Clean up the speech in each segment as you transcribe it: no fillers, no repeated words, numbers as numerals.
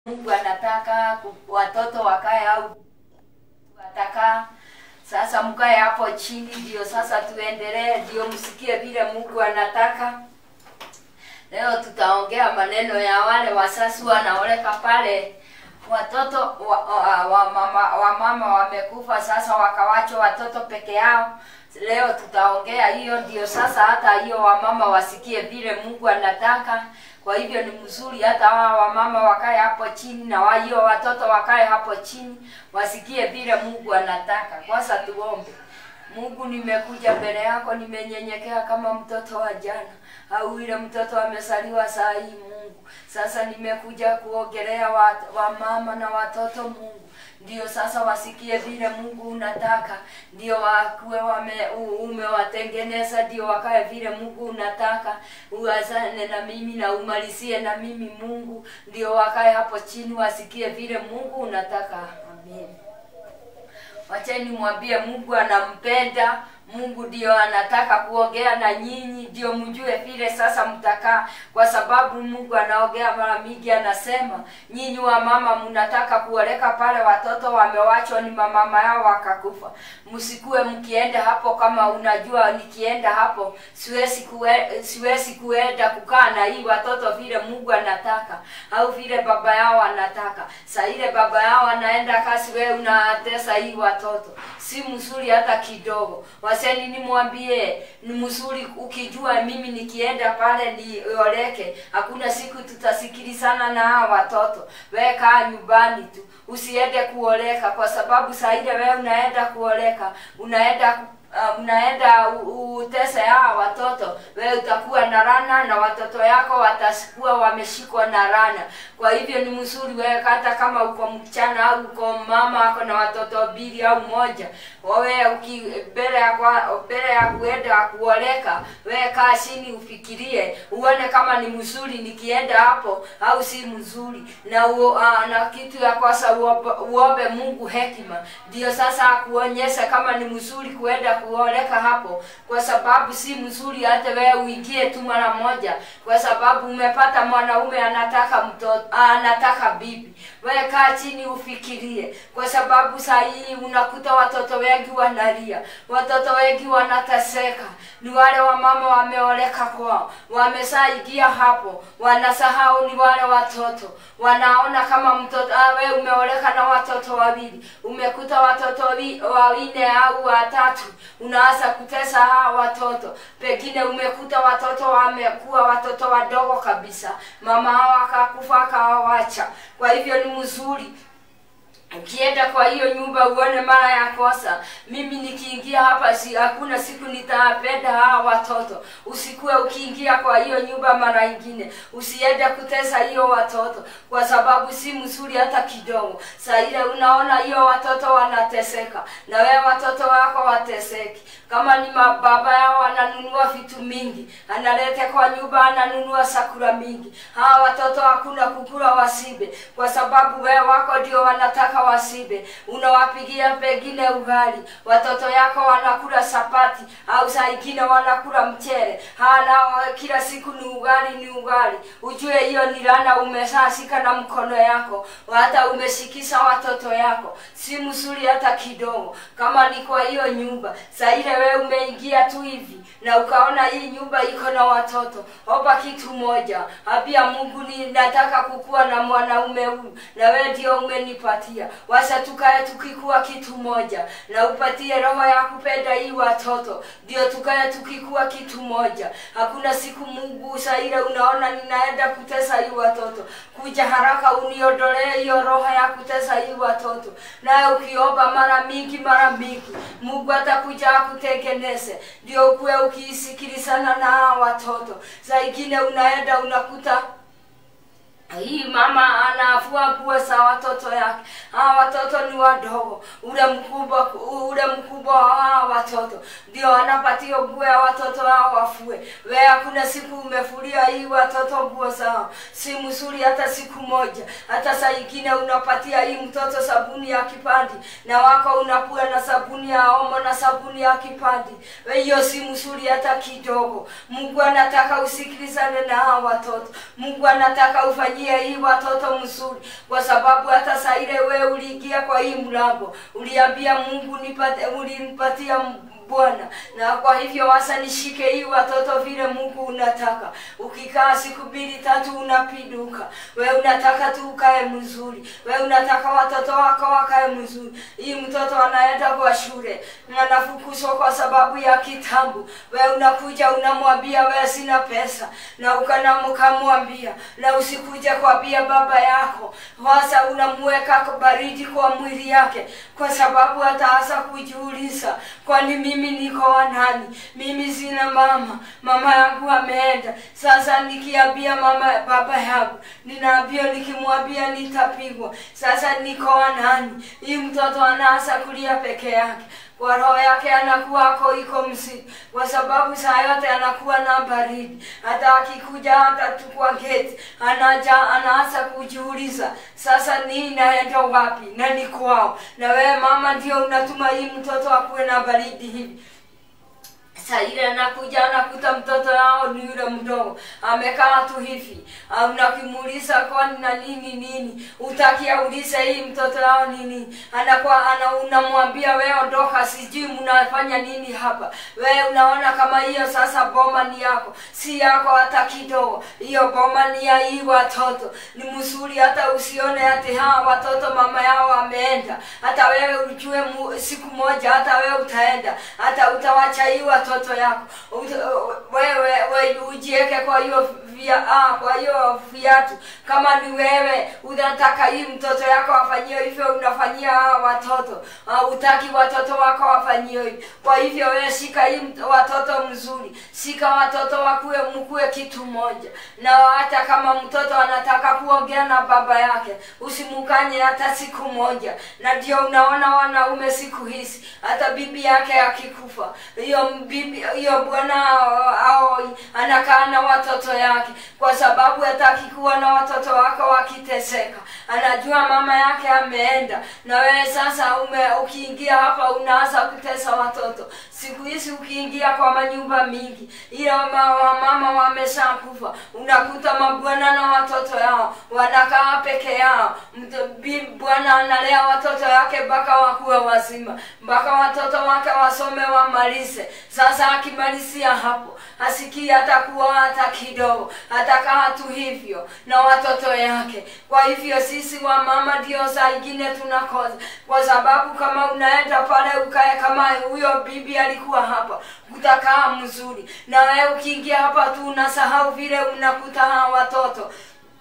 Mungu anataka watoto wakae au wataka sasa mkae hapo chini, ndio sasa tuendelee, ndio msikie vile Mungu anataka. Leo tutaongea maneno ya wale wasasi wanaoleka pale watoto wa mama wamekufa, sasa wakawachwa watoto peke yao. Leo tutaongea hiyo, ndio sasa hata hiyo wamama wasikie vile Mungu anataka. Kwa hivyo ni mzuri hata wamama wakae hapo chini na hiyo watoto wakae hapo chini wasikie vile Mungu anataka. Kwanza tuombe. Mungu, nimekuja mbele yako, nimenyenyekea kama mtoto wa jana au ile mtoto amesaliwa saa hii Mungu. Sasa nimekuja kuongelea wamama na watoto Mungu. Ndio sasa wasikie vile Mungu unataka, ndio wakuwe umewatengeneza, ndio wakae vile Mungu unataka. Uanze na mimi na umalizie na mimi Mungu, ndio wakae hapo chini wasikie vile Mungu unataka. Amen. Wacheni mwambie Mungu anampenda. Mungu ndio anataka kuongea na nyinyi, ndio mjue vile sasa mtakaa, kwa sababu Mungu anaongea mara mingi, anasema nyinyi wa mama mnataka kuoleka pale watoto wamewachwa ni mama yao wakakufa. Msikue mkienda hapo kama unajua nikienda hapo siwezi kuenda kukaa na hii watoto vile Mungu anataka au vile baba yao anataka. Sasa ile baba yao anaenda kasi, wewe unatesa hii watoto. Si mzuri hata kidogo. Waseni nimwambie ni mzuri ukijua mimi nikienda pale nioleke, hakuna siku tutasikilizana na hawa watoto. Wewe kaa nyumbani tu, usiende kuoleka, kwa sababu saa ile wewe unaenda kuoleka, unaenda utese hawa watoto, wewe utakuwa na laana na watoto yako watakuwa wameshikwa na laana. Kwa hivyo ni mzuri wewe hata kama uko mchana au uko mama ako na watoto mbili au moja, wewe mbele ya kuenda kuoleka, wewe kaa chini ufikirie, uone kama ni mzuri nikienda hapo au si mzuri. Na kitu ya kwanza uombe Mungu hekima, ndio sasa kuonyesha kama ni mzuri kuenda kuoleka hapo, kwa sababu si mzuri hata wewe uingie tu mara moja, kwa sababu umepata mwanaume anataka mtoto, anataka bibi. Wewe kaa chini ufikirie, kwa sababu saa hii unakuta watoto wengi wanalia, watoto wengi wanateseka. Ni wale wamama wameoleka kwao, wamesaidia hapo, wanasahau ni wale watoto. Wanaona kama mtoto wewe umeoleka na watoto wawili, umekuta watoto wawili au watatu, unaanza kutesa hawa watoto. Pengine umekuta watoto wamekuwa watoto wadogo kabisa, mama hao akakufa akawacha. Kwa hivyo ni mzuri ukienda kwa hiyo nyumba uone mara ya kosa, mimi nikiingia hapa hakuna siku nitapenda hawa watoto. Usikue ukiingia kwa hiyo nyumba mara nyingine, usiende kutesa hiyo watoto, kwa sababu si mzuri hata kidogo. Saa ile unaona hiyo watoto wanateseka, na wewe watoto wako wateseki. Kama ni baba yao ananunua vitu mingi, analete kwa nyumba, ananunua sakura mingi, hawa watoto hakuna kukula wasibe, kwa sababu wewe wako ndio wanataka wasibe. Unawapigia pengine ugali, watoto yako wanakula sapati au saa nyingine wanakula mchele. Kila siku ni ugali. Ujue hiyo ni laana umeshashika na mkono yako, hata umeshikisha watoto yako. Si mzuri hata kidogo. Kama ni kwa hiyo nyumba, saa ile wewe umeingia tu hivi na ukaona hii nyumba iko na watoto, omba kitu moja, ambia Mungu, ninataka kukua na mwanaume huyu, na wewe ndio umenipatia. Wacha tukae tukikuwa kitu moja, na upatie roho ya kupenda hii watoto, ndio tukae tukikuwa kitu moja. Hakuna siku Mungu saa ile unaona ninaenda kutesa hii watoto, kuja haraka uniondolee hiyo roho ya kutesa hii watoto. Na ukiomba mara mingi Mungu atakuja akutengeneze, ndio ukue ukisikilizana na watoto. Saa ingine unaenda unakuta hii mama anafua nguo za watoto yake. Watoto ni wadogo. Ule mkubwa wa watoto ndio anapatia nguo ya watoto hao wafue. Wewe hakuna siku umefulia hii watoto nguo zao. Si mzuri hata siku moja. Hata saa nyingine unapatia hii mtoto sabuni ya kipandi, na wako unapua na sabuni ya omo na sabuni ya kipandi. Hiyo si mzuri hata kidogo. Mungu anataka usikilizane na hao watoto. Mungu anataka ufanye ufanyie hii watoto mzuri, kwa sababu hata saa ile wewe uliingia kwa hii mlango uliambia Mungu ulinipatia Bwana, na kwa hivyo wasa nishike hii watoto vile Mungu unataka. Ukikaa siku 2-3 unapiduka. Wewe unataka tu ukae mzuri. Wewe unataka watoto wako wakae mzuri. Hii mtoto anaenda kwa shule, anafukuzwa kwa sababu ya kitambu. Wewe unakuja unamwambia wewe sina pesa, na ukamwambia, na usikuja kuambia baba yako. Wasa unamweka baridi kwa mwili yake, kwa sababu ataanza kujiuliza, kwani mimi niko wanani? Mimi sina mama yangu ameenda. Sasa nikiambia baba yangu, nikimwambia nitapigwa. Sasa niko wanani? Hii mtoto anaanza kulia peke yake. Kwa roho yake anakuwa iko msiki, kwa sababu saa yote anakuwa na baridi. Hata akikuja hata tukua gate, anaanza kujiuliza, sasa ni naenda wapi na ni kwao? Na wewe mama ndio unatuma hii mtoto akuwe na baridi hivi. Sasa ile anakuja anakuta mtoto yao ni yule mdogo amekaa tu hivi. Unakimuuliza kwani na nini? Utakia uliza hii mtoto yao nini? Unamwambia wewe ondoka, sijui mnafanya nini hapa. Wewe unaona kama hiyo sasa boma ni yako, si yako hata kidogo. Hiyo boma ni ya hii watoto. Ni mzuri hata usione ati hawa watoto mama yao ameenda. Hata wewe ujue siku moja hata wewe utaenda. Hata utawacha hii watoto yako. Wewe ujieke kwa hiyo viatu. Kama ni wewe unataka hii mtoto yako afanyie hivyo, unafanyia watoto. Utaki watoto wako wafanyie hivyo. Kwa hivyo wewe shika hii watoto mzuri. Shika watoto mkue kitu moja. Na hata kama mtoto anataka kuongea na baba yake, usimukanye hata siku moja. Na ndio unaona wanaume siku hizi, hata bibi yake akikufa, hiyo bwana anakaa na watoto yake, kwa sababu hataki kuwa na watoto wako wakiteseka. Anajua mama yake ameenda, na wewe sasa ukiingia hapa unaanza kutesa watoto. Siku hizi ukiingia kwa manyumba mingi, ile mama wameshakufa, unakuta mabwana na watoto yao wanakaa peke yao. Bwana analea watoto yake mpaka wakuwe wazima, mpaka watoto wake wasome wamalize. Sasa akimalizia hapo, hasikii atakuwa hata kidogo, atakaa tu hivyo na watoto yake. Kwa hivyo sisi wa mama ndio saa ingine tunakosa, kwa sababu kama unaenda pale ukae kama huyo bibi alikuwa hapa, utakaa mzuri. Na wewe ukiingia hapa tu unasahau vile unakuta watoto.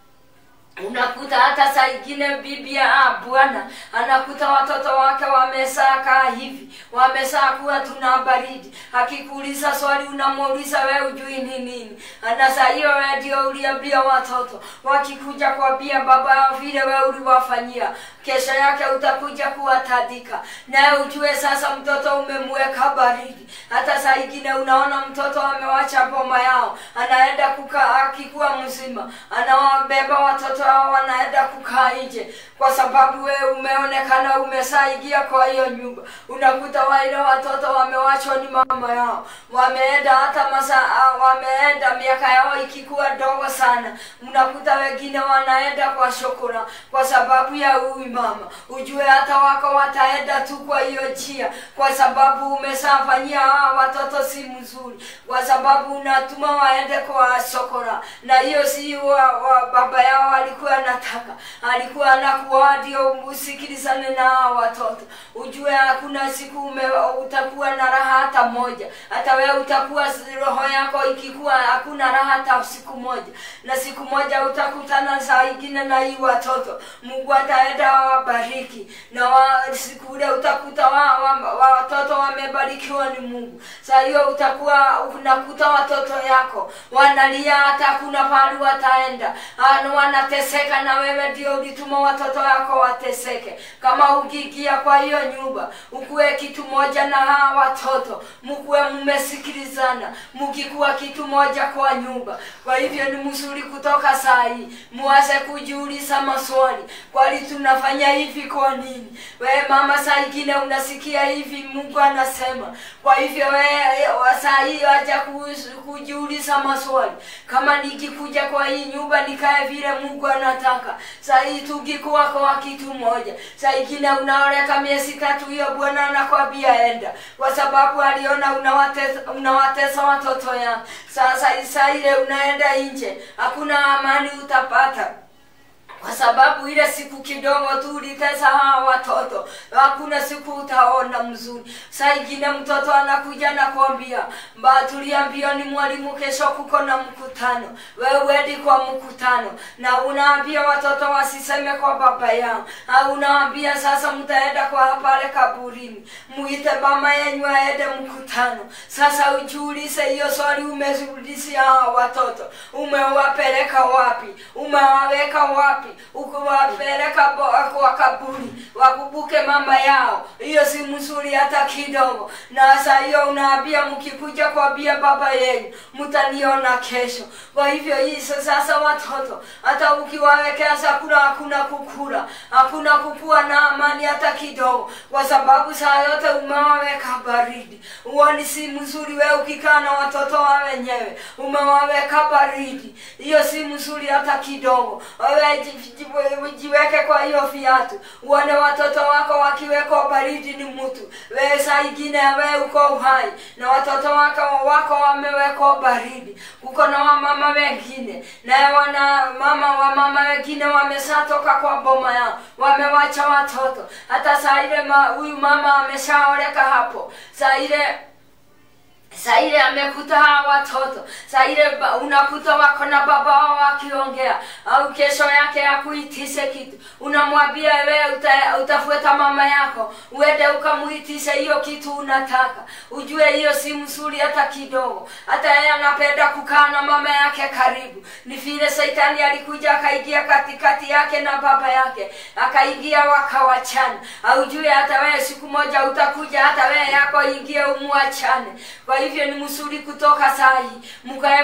Unakuta hata saa ingine bibi bwana anakuta watoto wake wamesaa hivi, wamesaa kuwa tuna baridi. Akikuuliza swali unamuuliza wewe ujui nini. Na saa hiyo wewe ndio uliambia watoto, wakikuja kuambia baba yao vile wewe uliwafanyia, kesho yake utakuja kuwatadika. Na ujue sasa mtoto umemweka baridi. Hata saa ingine unaona mtoto amewacha boma yao, anaenda kukaa akikuwa mzima, anawabeba watoto hao wanaenda kukaa nje, kwa sababu wewe umeonekana umesaidia kwa hiyo nyumba. Unakuta wale watoto wamewachwa ni mama yao, wameenda hata wameenda miaka yao ikikuwa ndogo sana. Unakuta wengine wanaenda kwa shokora kwa sababu ya huyu mama. Ujue hata wako wataenda tu kwa hiyo njia, kwa sababu umesafanyia watoto si mzuri, kwa sababu unatuma waende kwa shokora. Na hiyo si baba yao alikuwa anataka. Alikuwa anakuwa ndio usikilizane na watoto. Ujue hakuna siku utakuwa na raha hata moja. Hata wewe utakuwa roho yako ikikuwa hakuna raha hata siku moja. Na siku moja utakutana saa ingine na hii watoto. Mungu ataenda wabariki. Na siku ile utakuta watoto wamebarikiwa ni Mungu. Saa hiyo utakuwa unakuta watoto yako wanalia, hata kuna pahali wataenda. Wanateseka, na wewe ndio ulituma watoto wako wateseke. Kama ukiingia kwa hiyo nyumba, ukuwe kitu moja na hawa watoto, mkuwe mmesikilizana, mkikuwa kitu moja kwa nyumba. Kwa hivyo ni mzuri kutoka saa hii muanze kujiuliza maswali, kwani tunafanya unafanya hivi kwa nini? Wewe mama saa ingine unasikia hivi Mungu anasema. Kwa hivyo wewe saa hii acha kujiuliza maswali. Kama nikikuja kwa hii nyumba nikae vile Mungu anataka. Saa hii tungikuwa kwa kitu moja. Saa ingine unaoleka miezi 3 hiyo Bwana anakwambia enda. Kwa sababu aliona unawatesa watoto yako. Sasa ile unaenda nje, hakuna amani utapata. Kwa sababu ile siku kidogo tu ulitesa hawa watoto, hakuna siku utaona mzuri. Saa ingine mtoto anakuja na kuambia, tuliambiwa ni mwalimu kesho kuko na mkutano. Wewe uendi kwa mkutano na unaambia watoto wasiseme kwa baba yao. Au unaambia sasa mtaenda kwa pale kaburini, muite mama yenu aende mkutano. Sasa ujiulize hiyo swali, umezurudishia hawa watoto. Umewapeleka wapi? Umewaweka wapi? Ukuwapeleka kwa kaburi wakubuke mama yao. Hiyo si mzuri hata kidogo. Na sasa hiyo unaambia mkikuja kwa baba yenu mtaniona kesho. Kwa hivyo hii sasa watoto hata ukiwawekea chakula hakuna kukula, hakuna kukua na amani hata kidogo, kwa sababu saa yote umewaweka baridi. Uoni si mzuri wewe ukikaa na watoto wa wenyewe umewaweka baridi. Hiyo si mzuri hata kidogo. Wewe jiweke kwa hiyo viatu. Uone watoto wako wakiwekwa baridi ni mtu. Wewe saa ingine wewe uko uhai na watoto wako wamewekwa baridi. Kuko na wamama wengine na mama wengine wameshatoka kwa boma yao, wamewacha watoto. Hata saa ile huyu mama ameshaoleka hapo. Saa ile amekuta hawa watoto. Saa ile unakuta wako na baba wao wakiongea. Au kesho yake akuitishe kitu. Unamwambia wewe utafuata mama yako, uende ukamuitishe hiyo kitu unataka. Ujue hiyo si mzuri hata kidogo. Hata yeye anapenda kukaa na mama yake karibu. Ni vile Shetani alikuja akaingia katikati yake na baba yake. Akaingia wakawachana. Ujue hata wewe siku moja utakuja hata wewe yako ingie umuachane. Kwa hivyo ni mzuri kutoka saa hii mkae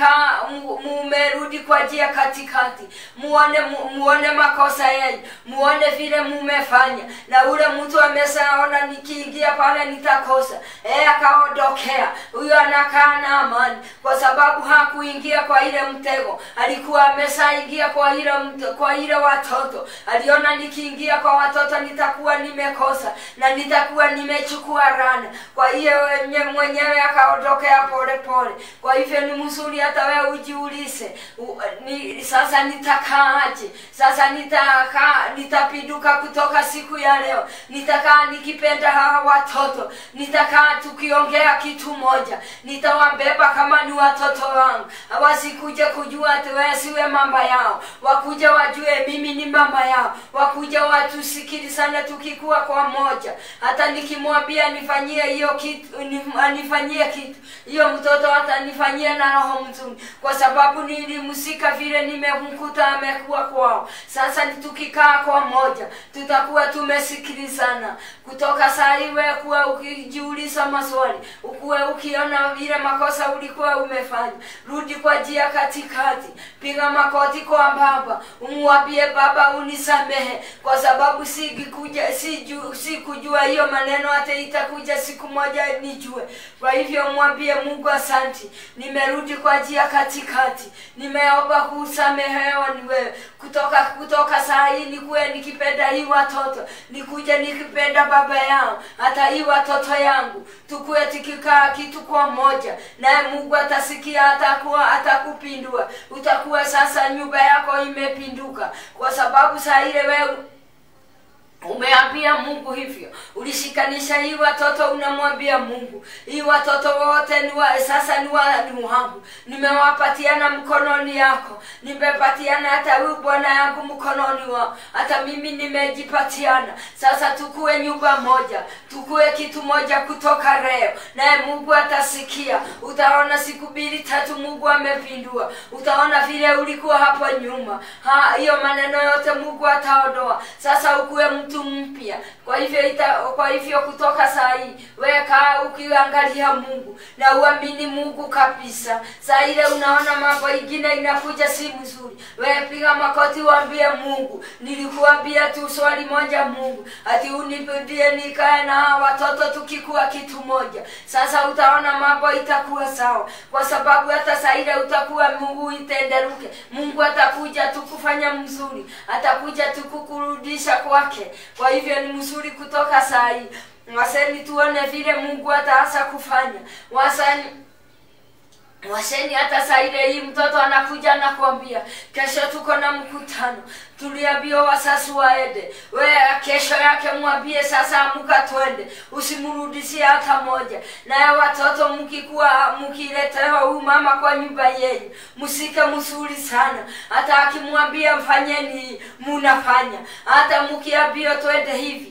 mumerudi kwa njia katikati. Muone makosa yenu, muone vile mumefanya. Na ule mtu ameshaona nikiingia pale nitakosa, akaondokea. Huyo anakaa na amani kwa sababu hakuingia kwa ile mtego. Alikuwa ameshaingia kwa ile watoto. Aliona nikiingia kwa watoto nitakuwa nimekosa na nitakuwa nimechukua rana. Kwa hiyo mwenyewe akaondokea pole pole. Kwa hivyo ni mzuri hata wewe ujiulize, sasa nitakaaje? Sasa nitapinduka kutoka siku ya leo. Nitakaa nikipenda hawa watoto. Nitakaa tukiongea kitu moja. Nitawabeba kama ni watoto wangu. Wasikuje kujua ati wewe siwe mama yao. Wakuje wajue mimi ni mama yao. Wakuje watusikilizane tukikuwa kwa moja. Hata nikimwambia nifanyie hiyo kitu, anifanyie kitu, hiyo mtoto atanifanyia na roho mzuri, kwa sababu nilimsika vile nimemkuta amekuwa kwao. Sasa tukikaa kwa moja tutakuwa tumesikilizana. Kutoka saa hii wewe kuwa ukijiuliza maswali, ukuwe ukiona vile makosa ulikuwa umefanya, rudi kwa njia katikati. Piga makoti kwa baba, umwambie baba unisamehe, kwa sababu sikujua hiyo maneno hata itakuja siku moja nijue. Kwa hivyo mwambie Mungu asante, nimerudi kwa njia katikati. Nimeomba kusamehewa ni wewe. Kutoka saa hii nikuwe nikipenda hii watoto, nikuje nikipenda baba yao, hata hii watoto yangu. Tukue tukikaa kitu kwa moja, naye Mungu atasikia, atakupindua. Utakuwa sasa nyumba yako imepinduka, kwa sababu saa ile wewe umeambia Mungu hivyo. Ulishikanisha hii watoto, unamwambia Mungu, hii watoto wote sasa ni wangu. Nimewapatiana mkononi yako. Nimepatiana hata huyu bwana yangu mkononi wao. Hata mimi nimejipatiana. Sasa tukue nyumba moja. Tukue kitu moja kutoka leo. Naye Mungu atasikia. Utaona siku 2-3 Mungu amepindua. Utaona vile ulikuwa hapo nyuma. Hiyo maneno yote Mungu ataondoa. Sasa ukue mtu mpya. Kwa hivyo kutoka saa hii weka ukiangalia Mungu na uamini Mungu kabisa. Saa ile unaona mambo ingine inakuja si mzuri, wewe piga makoti uambie Mungu, nilikuambia tu swali moja Mungu, ati unipendie nikae na watoto tukikuwa kitu moja. Sasa utaona mambo itakuwa sawa, kwa sababu hata saa ile utakuwa Mungu itenderuke. Mungu atakuja tukufanya mzuri, atakuja tukukurudisha kwake. Kwa hivyo ni mzuri kutoka saa hii. Waseni tuone vile Mungu ataanza kufanya. Waseni hata saa ile hii mtoto anakuja na kuambia kesho tuko na mkutano, tuliambiwa wasasi waende. Wewe kesho yake mwambie sasa amuka twende, usimrudishie hata moja. Na watoto mkiletewa huyu mama kwa nyumba yenu, msike mzuri sana. Hata akimwambia mfanyeni mnafanya. Hata mkiambiwa twende hivi,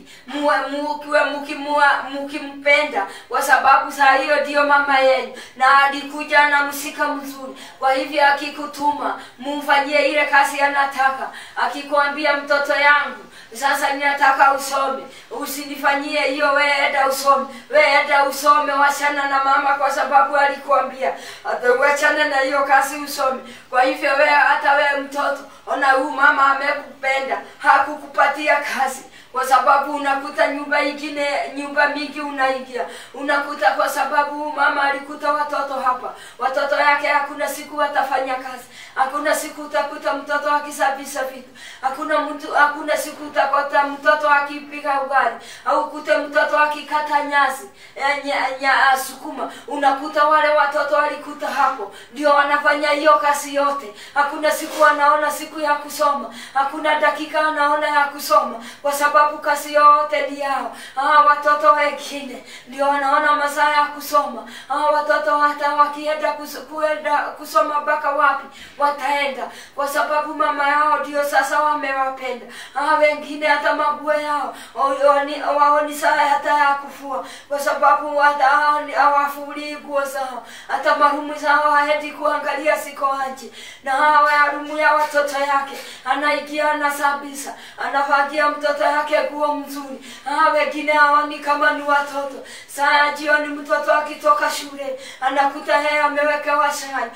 mkimpenda, kwa sababu saa hiyo ndio mama yenu na alikuja na msika mzuri. Kwa hivyo akikutuma mumfanyie ile kazi anataka. Akikwambia mtoto yangu sasa ninataka usome, usinifanyie hiyo, wewe enda usome. Wewe enda usome, wachana na mama kwa sababu alikuambia. Hata wachana na hiyo kazi usome. Kwa hivyo wewe, hata wewe mtoto, ona huyu mama amekupenda, hakukupatia kazi. Kwa sababu unakuta nyumba mingi unaingia, unakuta kwa sababu mama alikuta watoto hapa, watoto yake hakuna siku watafanya kazi. Hakuna siku utakuta mtoto akisafisha vitu. Hakuna siku utakuta mtoto akipika ugali au kute mtoto akikata nyasi sukuma. Unakuta wale watoto walikuta hapo ndio wanafanya hiyo kazi yote. Hakuna siku wanaona siku ya kusoma, hakuna dakika wanaona ya kusoma, kwa sababu kazi yote ni yao. Watoto wengine ndio wanaona masaa ya kusoma. Watoto hata wakienda kusoma mpaka wapi wataenda, kwa sababu mama yao ndio sasa wamewapenda. Wengine hata mabua yao waoni saa hata ya kufua, kwa sababu hawafuli nguo zao. Hata marumu zao haendi kuangalia siko aje. Na harumu ya watoto yake anaingia na sabisa, anafagia mtoto yake nguo mzuri. Wengine haoni kama ni watoto. Saa jioni mtoto akitoka shule anakuta yeye amewekewa chai,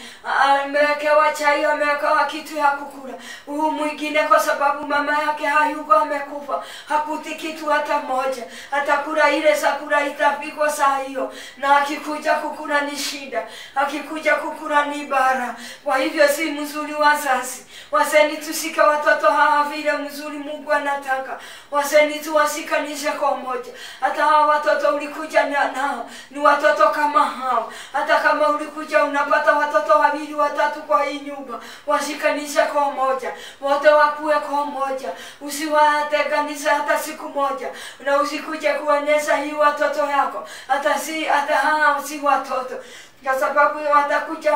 amewekewa kitu ya kukula. Huyu mwingine kwa sababu mama yake hayuko, amekufa, hakuti kitu hata moja. Atakula ile chakula itapikwa saa hiyo, na akikuja kukula ni shida, akikuja kukula ni bara. Kwa hivyo si mzuri wazazi. Waseni tusike watoto hawa vile mzuri Mungu anataka. Waseni tuwasikanishe kwa moja. Hata hawa watoto ulikuja nao ni watoto kama hao. Hata kama ulikuja unapata watoto 2 3 kwa hii nyumba, wasikanishe kwa moja. Wote wakuwe kwa moja. Usiwatenganisha hata siku moja. Na usikuje kuonyesha hii watoto yako hata hao si watoto, kwa sababu watakuja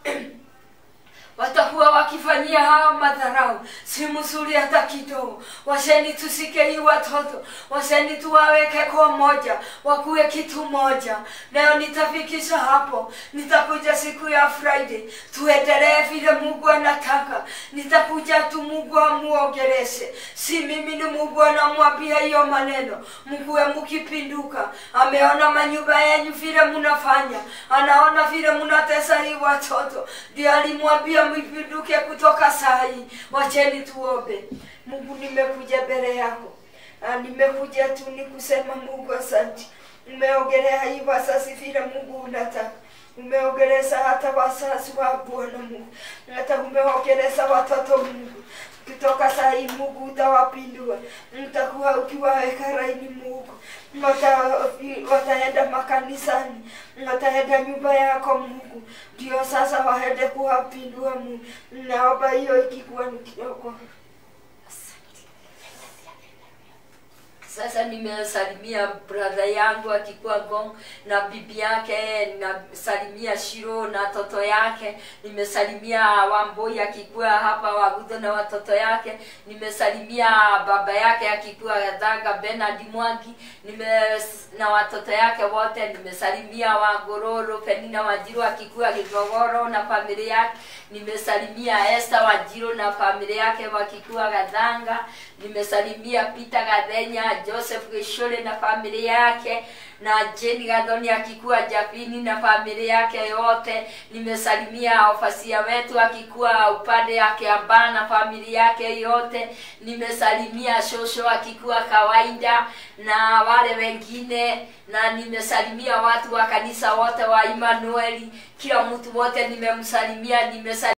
watakuwa wakifanyia hao madharau. Si mzuri hata kidogo. Washeni tusike hii watoto, washeni tuwaweke kwa moja, wakuwe kitu moja. Leo nitafikisha hapo. Nitakuja siku ya Friday tuendelee vile Mungu anataka. Nitakuja tu Mungu amuongeleshe. Si mimi ni Mungu anamwambia hiyo maneno. Mkuwe mkipinduka. Ameona manyumba yenu vile mnafanya, anaona vile mnatesa hii watoto, ndio alimwambia mpinduke kutoka saa hii. Wacheni tuombe. Mungu, nimekuja mbele yako. Nimekuja tu nikusema Mungu asante. Umeongelea hii wazazi vile Mungu unataka. Umeongeleza hata wazazi wa Bwana Mungu. Hata umeongeleza watoto Mungu. Kutoka saa hii Mungu utawapindua. Mtakuwa ukiwaweka laini Mungu. Wataenda makanisani, wataenda nyumba yako Mungu. Ndio sasa waende kuwapindua Mungu. Naomba hiyo ikikuwa ni kidogo. Sasa nimesalimia brother yangu akikuwa Ngong na bibi yake, nasalimia Shiro na toto yake, nimesalimia Wamboi akikuwa hapa Wagudho na watoto yake, nimesalimia baba yake akikuwa Gathanga Bernard Mwangi, na watoto yake wote, nimesalimia Wangororo Penina Wanjiru akikuwa Githogoro na familia yake, nimesalimia Esther Wanjiru na familia yake wakikuwa Gathanga, nimesalimia Peter Gathenya, Joseph Gishore na familia yake, na Jenny Gathoni akikuwa Japini na familia yake yote, nimesalimia ofasia wetu akikuwa upande yake Amba na familia yake yote, nimesalimia Shosho akikuwa Kawaida na wale wengine, na nimesalimia watu wa kanisa wote wa Emmanuel, kila mtu wote nimemsalimia.